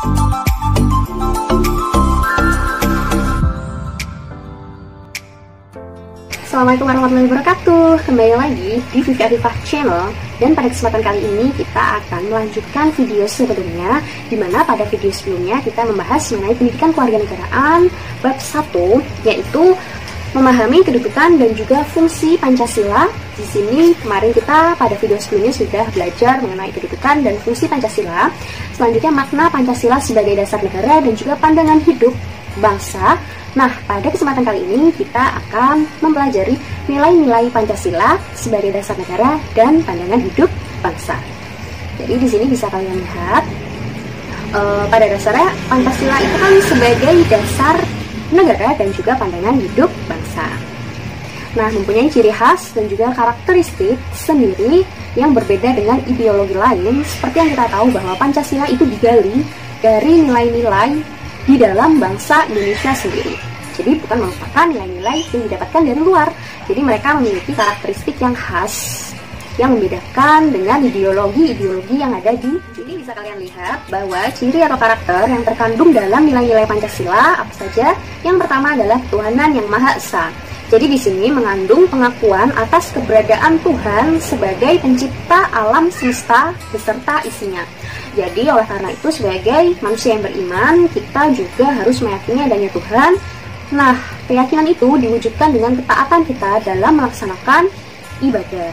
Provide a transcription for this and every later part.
Assalamualaikum warahmatullahi wabarakatuh. Kembali lagi di Vivi Afifah Channel. Dan pada kesempatan kali ini kita akan melanjutkan video sebelumnya, dimana pada video sebelumnya kita membahas mengenai pendidikan kewarganegaraan bab 1, yaitu memahami kedudukan dan juga fungsi Pancasila. Di sini kemarin kita pada video sebelumnya sudah belajar mengenai kedudukan dan fungsi Pancasila. Selanjutnya makna Pancasila sebagai dasar negara dan juga pandangan hidup bangsa. Nah, pada kesempatan kali ini kita akan mempelajari nilai-nilai Pancasila sebagai dasar negara dan pandangan hidup bangsa. Jadi di sini bisa kalian lihat, pada dasarnya Pancasila itu kan sebagai dasar negara dan juga pandangan hidup bangsa. Nah, mempunyai ciri khas dan juga karakteristik sendiri yang berbeda dengan ideologi lain, seperti yang kita tahu bahwa Pancasila itu digali dari nilai-nilai di dalam bangsa Indonesia sendiri. Jadi bukan merupakan nilai-nilai yang didapatkan dari luar. Jadi mereka memiliki karakteristik yang khas yang membedakan dengan ideologi-ideologi yang ada di sini. Bisa kalian lihat bahwa ciri atau karakter yang terkandung dalam nilai-nilai Pancasila apa saja? Yang pertama adalah ketuhanan yang Maha Esa. Jadi di sini mengandung pengakuan atas keberadaan Tuhan sebagai pencipta alam semesta beserta isinya. Jadi oleh karena itu sebagai manusia yang beriman, kita juga harus meyakini adanya Tuhan. Nah, keyakinan itu diwujudkan dengan ketaatan kita dalam melaksanakan ibadah,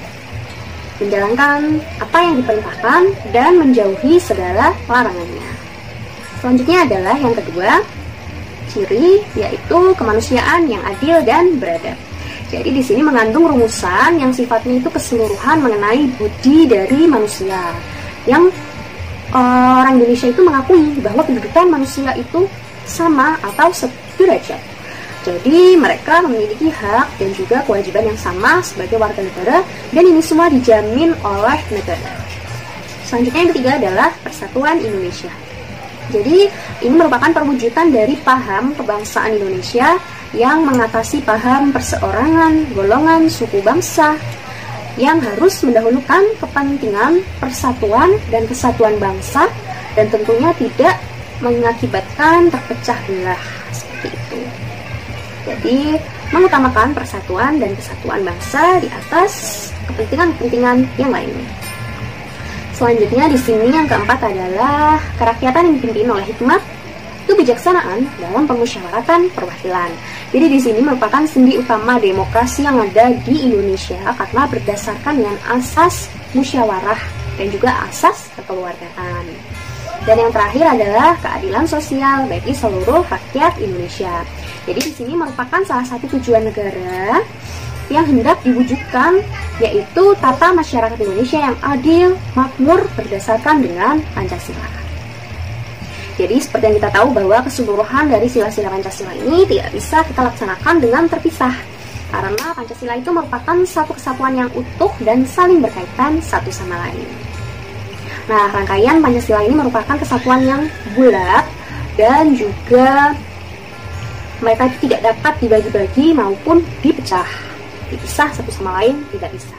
menjalankan apa yang diperintahkan dan menjauhi segala larangannya. Selanjutnya adalah yang kedua, ciri yaitu kemanusiaan yang adil dan beradab. Jadi di sini mengandung rumusan yang sifatnya itu keseluruhan mengenai budi dari manusia, yang orang Indonesia itu mengakui bahwa kedudukan manusia itu sama atau sederajat. Jadi mereka memiliki hak dan juga kewajiban yang sama sebagai warga negara, dan ini semua dijamin oleh negara. Selanjutnya yang ketiga adalah persatuan Indonesia. Jadi ini merupakan perwujudan dari paham kebangsaan Indonesia yang mengatasi paham perseorangan, golongan, suku bangsa, yang harus mendahulukan kepentingan persatuan dan kesatuan bangsa, dan tentunya tidak mengakibatkan terpecah belah seperti itu. Jadi mengutamakan persatuan dan kesatuan bangsa di atas kepentingan-kepentingan yang lainnya. Selanjutnya di sini yang keempat adalah kerakyatan yang dipimpin oleh hikmat, kebijaksanaan dalam permusyawaratan perwakilan. Jadi di sini merupakan sendi utama demokrasi yang ada di Indonesia karena berdasarkan dengan asas musyawarah dan juga asas kekeluargaan. Dan yang terakhir adalah keadilan sosial bagi seluruh rakyat Indonesia. Jadi di sini merupakan salah satu tujuan negara yang hendak diwujudkan, yaitu tata masyarakat Indonesia yang adil, makmur berdasarkan dengan Pancasila. Jadi seperti yang kita tahu bahwa keseluruhan dari sila-sila Pancasila ini tidak bisa kita laksanakan dengan terpisah, karena Pancasila itu merupakan satu kesatuan yang utuh dan saling berkaitan satu sama lain. Nah, rangkaian Pancasila ini merupakan kesatuan yang bulat dan juga mereka itu tidak dapat dibagi-bagi maupun dipisah satu sama lain, tidak bisa.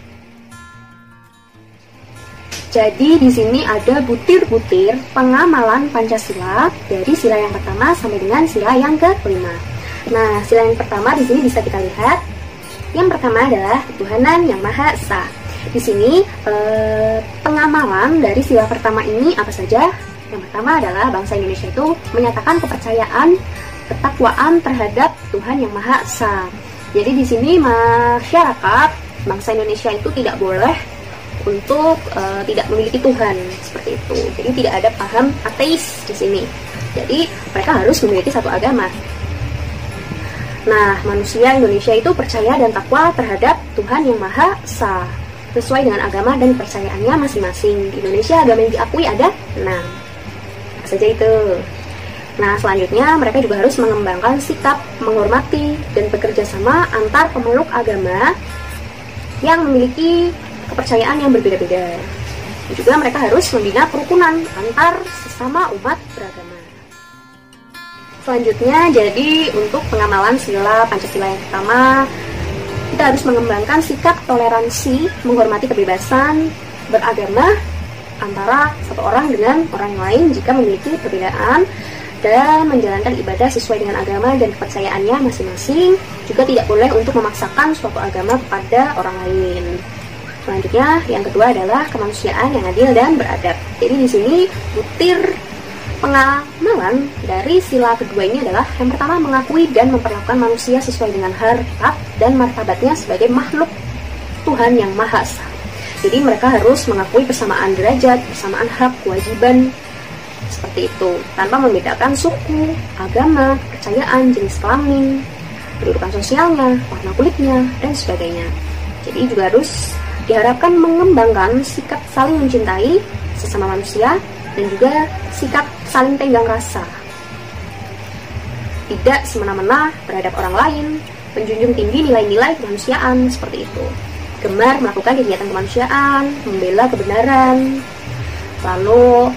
Jadi di sini ada butir-butir pengamalan Pancasila dari sila yang pertama sampai dengan sila yang kelima. Nah, sila yang pertama di sini bisa kita lihat. Yang pertama adalah ketuhanan yang Maha Esa. Di sini pengamalan dari sila pertama ini apa saja? Yang pertama adalah bangsa Indonesia itu menyatakan kepercayaan, ketakwaan terhadap Tuhan yang Maha Esa. Jadi di sini masyarakat bangsa Indonesia itu tidak boleh untuk tidak memiliki Tuhan seperti itu. Jadi tidak ada paham ateis di sini. Jadi mereka harus memiliki satu agama. Nah, manusia Indonesia itu percaya dan takwa terhadap Tuhan yang Maha Esa sesuai dengan agama dan kepercayaannya masing-masing. Di Indonesia agama yang diakui ada 6. Apa saja itu? Nah, selanjutnya mereka juga harus mengembangkan sikap menghormati dan bekerja sama antar pemeluk agama yang memiliki kepercayaan yang berbeda-beda. Dan juga mereka harus membina kerukunan antar sesama umat beragama. Selanjutnya, jadi untuk pengamalan sila Pancasila yang pertama, kita harus mengembangkan sikap toleransi, menghormati kebebasan beragama, antara satu orang dengan orang lain jika memiliki perbedaan, dan menjalankan ibadah sesuai dengan agama dan kepercayaannya masing-masing. Juga tidak boleh untuk memaksakan suatu agama kepada orang lain. Selanjutnya, yang kedua adalah kemanusiaan yang adil dan beradab. Jadi di sini butir pengamalan dari sila kedua ini adalah yang pertama, mengakui dan memperlakukan manusia sesuai dengan harkat dan martabatnya sebagai makhluk Tuhan yang Maha Esa. Jadi mereka harus mengakui persamaan derajat, persamaan hak, kewajiban, seperti itu, tanpa membedakan suku, agama, kepercayaan, jenis kelamin, kedudukan sosialnya, warna kulitnya, dan sebagainya. Jadi juga harus diharapkan mengembangkan sikap saling mencintai sesama manusia dan juga sikap saling tenggang rasa. Tidak semena-mena terhadap orang lain, menjunjung tinggi nilai-nilai kemanusiaan seperti itu. Gemar melakukan kegiatan kemanusiaan, membela kebenaran, lalu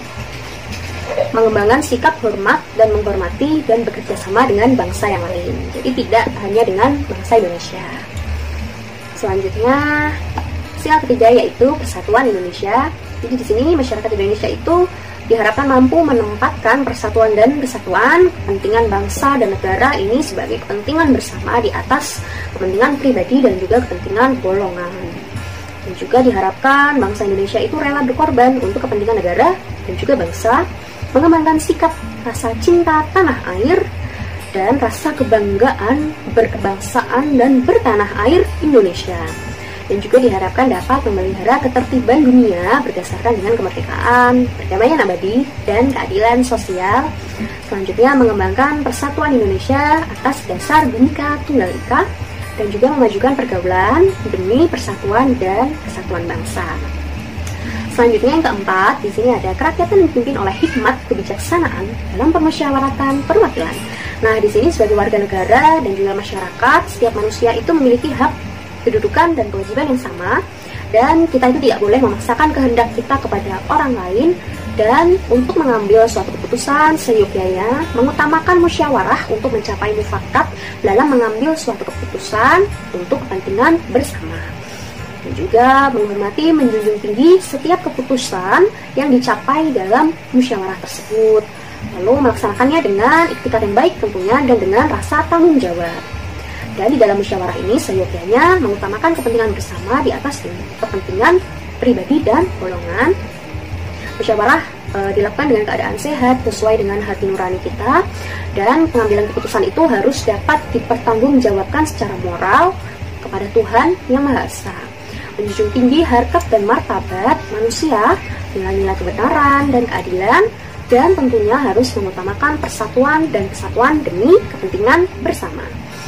mengembangkan sikap hormat dan menghormati dan bekerja sama dengan bangsa yang lain. Jadi tidak hanya dengan bangsa Indonesia. Selanjutnya, sila ketiga yaitu persatuan Indonesia. Jadi di sini masyarakat Indonesia itu diharapkan mampu menempatkan persatuan dan kesatuan kepentingan bangsa dan negara ini sebagai kepentingan bersama di atas kepentingan pribadi dan juga kepentingan golongan. Dan juga diharapkan bangsa Indonesia itu rela berkorban untuk kepentingan negara dan juga bangsa, mengembangkan sikap rasa cinta tanah air dan rasa kebanggaan berkebangsaan dan bertanah air Indonesia. Dan juga diharapkan dapat memelihara ketertiban dunia berdasarkan dengan kemerdekaan, perdamaian abadi, dan keadilan sosial. Selanjutnya, mengembangkan persatuan Indonesia atas dasar Bhinneka Tunggal Ika dan juga memajukan pergaulan demi persatuan dan kesatuan bangsa. Selanjutnya yang keempat, di sini ada kerakyatan dipimpin oleh hikmat kebijaksanaan dalam permusyawaratan perwakilan. Nah, di sini sebagai warga negara dan juga masyarakat, setiap manusia itu memiliki hak, kedudukan dan kewajiban yang sama, dan kita itu tidak boleh memaksakan kehendak kita kepada orang lain, dan untuk mengambil suatu keputusan seyogyanya mengutamakan musyawarah untuk mencapai mufakat dalam mengambil suatu keputusan untuk kepentingan bersama. Dan juga menghormati, menjunjung tinggi setiap keputusan yang dicapai dalam musyawarah tersebut, lalu melaksanakannya dengan iktikad yang baik tentunya dan dengan rasa tanggung jawab. Dan di dalam musyawarah ini seyogyanya mengutamakan kepentingan bersama di atas kepentingan pribadi dan golongan. Musyawarah dilakukan dengan keadaan sehat sesuai dengan hati nurani kita, dan pengambilan keputusan itu harus dapat dipertanggungjawabkan secara moral kepada Tuhan yang Maha Esa. Menjunjung tinggi harkat dan martabat manusia, nilai-nilai kebenaran dan keadilan, dan tentunya harus mengutamakan persatuan dan kesatuan demi kepentingan bersama.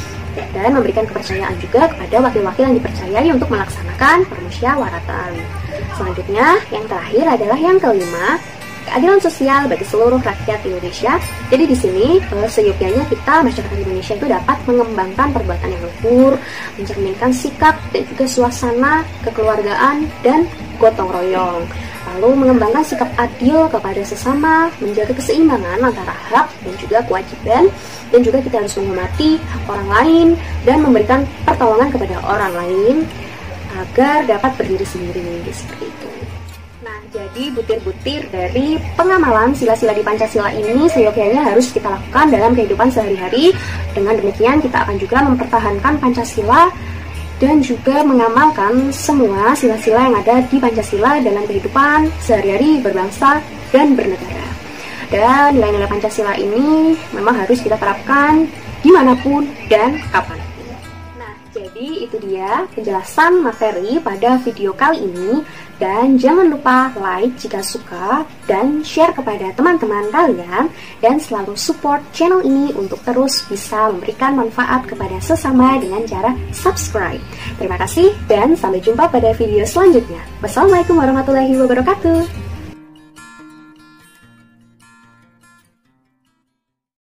Dan memberikan kepercayaan juga kepada wakil-wakil yang dipercayai untuk melaksanakan permusyawaratan. Selanjutnya, yang terakhir adalah yang kelima, keadilan sosial bagi seluruh rakyat Indonesia. Jadi di sini seyogyanya kita masyarakat Indonesia itu dapat mengembangkan perbuatan yang luhur, mencerminkan sikap dan juga suasana kekeluargaan dan gotong royong. Lalu mengembangkan sikap adil kepada sesama, menjaga keseimbangan antara hak dan juga kewajiban, dan juga kita harus menghormati orang lain dan memberikan pertolongan kepada orang lain agar dapat berdiri sendiri, seperti itu. Nah, jadi butir-butir dari pengamalan sila-sila di Pancasila ini seyogyanya harus kita lakukan dalam kehidupan sehari-hari. Dengan demikian kita akan juga mempertahankan Pancasila dan juga mengamalkan semua sila-sila yang ada di Pancasila dalam kehidupan sehari-hari berbangsa dan bernegara. Dan nilai-nilai Pancasila ini memang harus kita terapkan dimanapun dan kapan. Nah, jadi itu dia penjelasan materi pada video kali ini. Dan jangan lupa like jika suka dan share kepada teman-teman kalian, dan selalu support channel ini untuk terus bisa memberikan manfaat kepada sesama dengan cara subscribe. Terima kasih dan sampai jumpa pada video selanjutnya. Wassalamualaikum warahmatullahi wabarakatuh.